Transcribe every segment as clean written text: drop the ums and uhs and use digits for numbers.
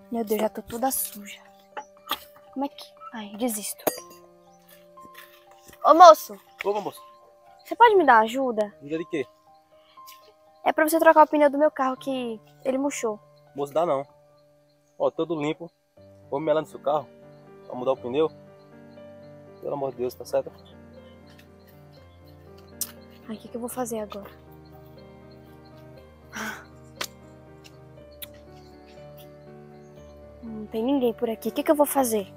Meu Deus, já tô toda suja. Como é que... Ai, desisto. Ô, moço. Opa, moço. Você pode me dar uma ajuda? Ajuda de quê? É pra você trocar o pneu do meu carro que ele murchou. Moço, dá não. Ó, todo limpo. Vou me melar no seu carro pra mudar o pneu. Pelo amor de Deus, tá certo? Ai, o que eu vou fazer agora? Não tem ninguém por aqui. O que eu vou fazer?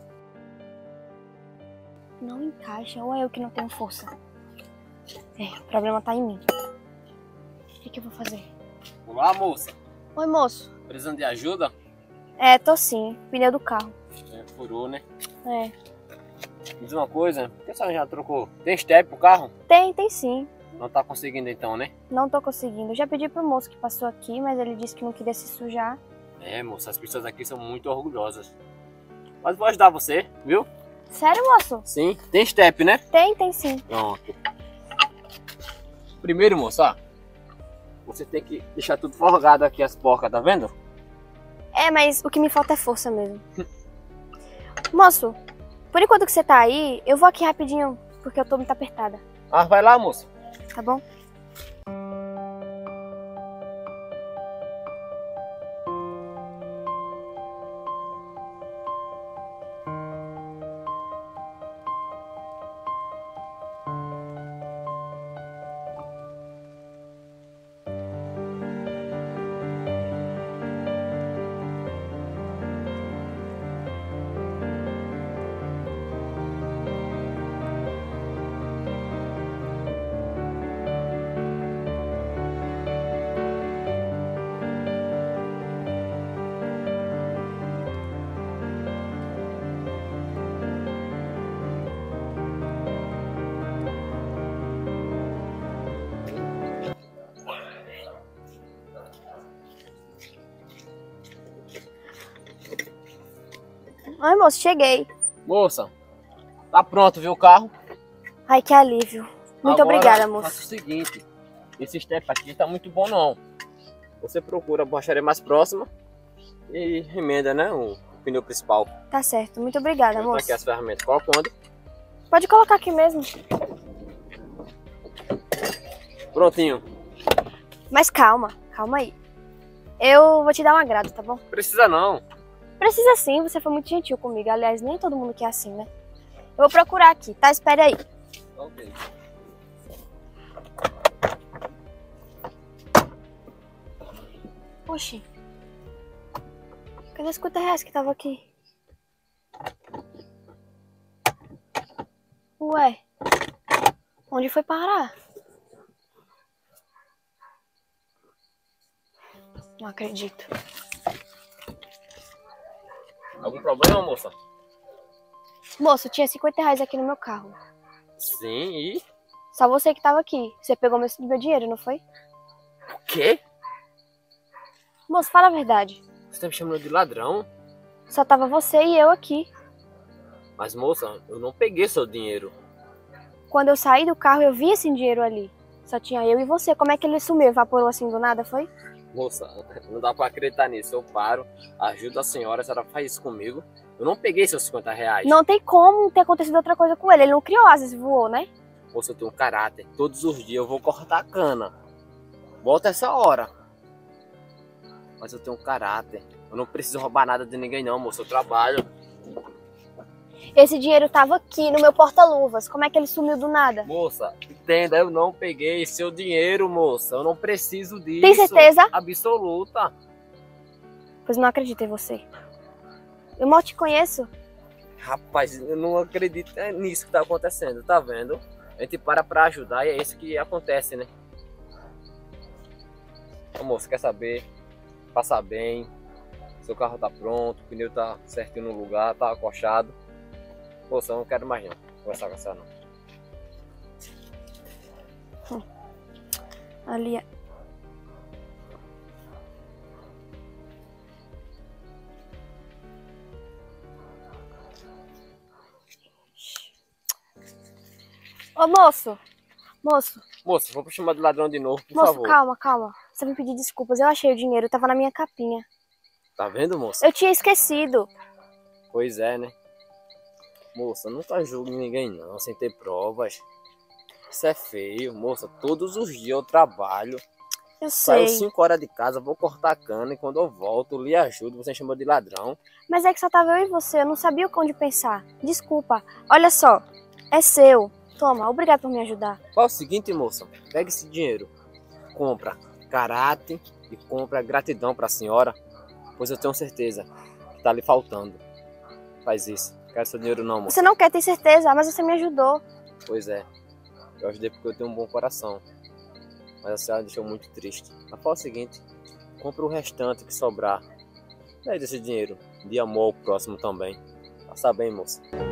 Não encaixa, ou é eu que não tenho força? É, o problema tá em mim. O que eu vou fazer? Olá, moça. Oi, moço. Precisando de ajuda? É, tô sim. Pneu do carro. É, furou, né? É. Me diz uma coisa, por que a senhora já trocou? Tem step pro carro? Tem sim. Não tá conseguindo então, né? Não tô conseguindo. Já pedi pro moço que passou aqui, mas ele disse que não queria se sujar. É, moça, as pessoas aqui são muito orgulhosas. Mas vou ajudar você, viu? Sério, moço? Sim. Tem step, né? Tem sim. Pronto. Primeiro, moça, ó, você tem que deixar tudo forgado aqui as porcas, tá vendo? É, mas o que me falta é força mesmo. Moço, por enquanto que você tá aí, eu vou aqui rapidinho, porque eu tô muito apertada. Ah, vai lá, moça. Tá bom? Ai, moço, cheguei. Moça, tá pronto, viu o carro? Ai, que alívio. Muito Agora, obrigada, moço. Faça o seguinte, esse step aqui tá muito bom não. Você procura a borracharia mais próxima e remenda, né, o pneu principal. Tá certo. Muito obrigada, Vou botar moço. aqui as ferramentas. Coloca onde? Pode colocar aqui mesmo. Prontinho. Mas calma aí. Eu vou te dar um agrado, tá bom? Precisa não. Precisa sim, você foi muito gentil comigo. Aliás, nem todo mundo que é assim, né? Eu vou procurar aqui, tá? Espere aí. Ok. Oxi. Cadê os R$50 que tava aqui? Ué. Onde foi parar? Não acredito. Algum problema, moça? Moço, tinha R$50 aqui no meu carro. Sim, e... Só você que tava aqui. Você pegou meu dinheiro, não foi? O quê? Moço, fala a verdade. Você tá me chamando de ladrão? Só tava você e eu aqui. Mas, moça, eu não peguei seu dinheiro. Quando eu saí do carro, eu vi esse dinheiro ali. Só tinha eu e você. Como é que ele sumiu? Evaporou assim do nada, foi? Moça, não dá pra acreditar nisso. Eu paro, ajudo a senhora faz isso comigo. Eu não peguei seus R$50. Não tem como ter acontecido outra coisa com ele. Ele não criou asas e voou, né? Moça, eu tenho um caráter. Todos os dias eu vou cortar a cana. Volta essa hora. Mas eu tenho um caráter. Eu não preciso roubar nada de ninguém não, moça. Eu trabalho. Esse dinheiro tava aqui no meu porta-luvas. Como é que ele sumiu do nada? Moça, entenda, eu não peguei seu dinheiro, moça. Eu não preciso disso. Tem certeza? Absoluta. Pois não acredito em você. Eu mal te conheço. Rapaz, eu não acredito nisso que tá acontecendo, tá vendo? A gente para pra ajudar e é isso que acontece, né? Ô, moça, quer saber? Passa bem. Seu carro tá pronto, o pneu tá certinho no lugar, tá acochado. Moça, eu não quero mais não conversar com essa não. Ali é... Ô, moço! Moço! Moça, vou chamar de ladrão de novo, por Moço, favor. calma. Você vai me pedir desculpas. Eu achei o dinheiro, tava na minha capinha. Tá vendo, moça? Eu tinha esquecido. Pois é, né? Moça, nunca julgue ninguém não, sem ter provas. Isso é feio, moça. Todos os dias eu trabalho. Eu Saio sei. 5 horas de casa, vou cortar a cana e quando eu volto, eu lhe ajudo, você chama de ladrão. Mas é que só tava eu e você, eu não sabia onde pensar. Desculpa. Olha só, é seu. Toma, obrigado por me ajudar. Faz o seguinte, moça, pega esse dinheiro, compra caráter e compra gratidão pra senhora, pois eu tenho certeza que tá lhe faltando. Faz isso. Não quero seu dinheiro não, moça. Você não quer ter certeza, mas você me ajudou. Pois é, eu ajudei porque eu tenho um bom coração. Mas a senhora deixou muito triste. Mas faz o seguinte, compra o restante que sobrar. Daí desse dinheiro, de amor ao próximo também. Passa bem, moça.